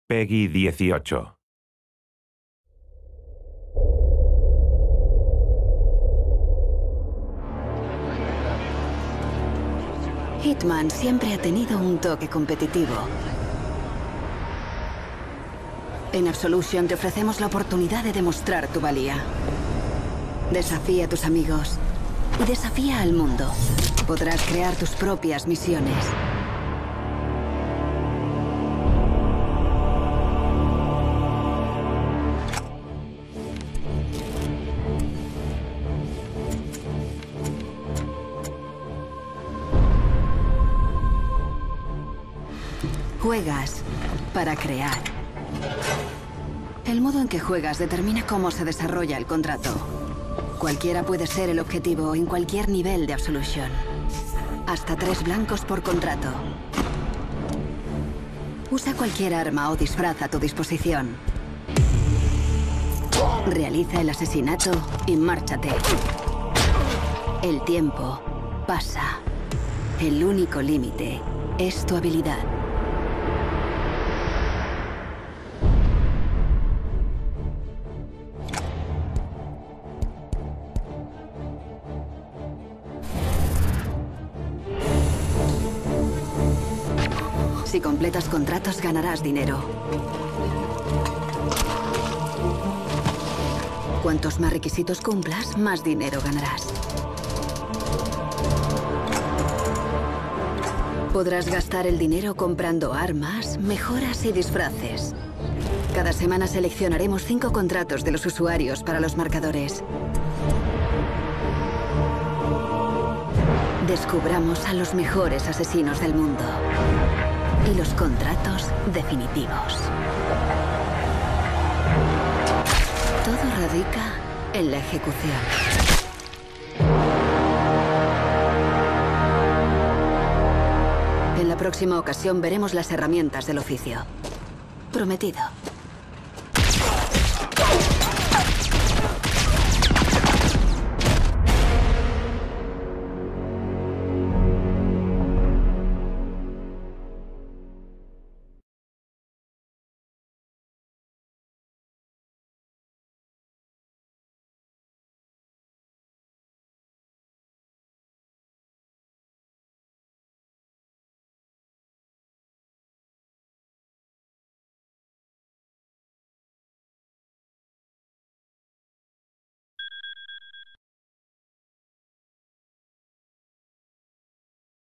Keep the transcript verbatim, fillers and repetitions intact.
Peggy dieciocho. Hitman siempre ha tenido un toque competitivo. En Absolution te ofrecemos la oportunidad de demostrar tu valía. Desafía a tus amigos y desafía al mundo. Podrás crear tus propias misiones. Juegas para crear. El modo en que juegas determina cómo se desarrolla el contrato. Cualquiera puede ser el objetivo en cualquier nivel de Absolution. Hasta tres blancos por contrato. Usa cualquier arma o disfraz a tu disposición. Realiza el asesinato y márchate. El tiempo pasa. El único límite es tu habilidad. Si completas contratos, ganarás dinero. Cuantos más requisitos cumplas, más dinero ganarás. Podrás gastar el dinero comprando armas, mejoras y disfraces. Cada semana seleccionaremos cinco contratos de los usuarios para los marcadores. Descubramos a los mejores asesinos del mundo. Y los contratos definitivos. Todo radica en la ejecución. En la próxima ocasión veremos las herramientas del oficio. Prometido.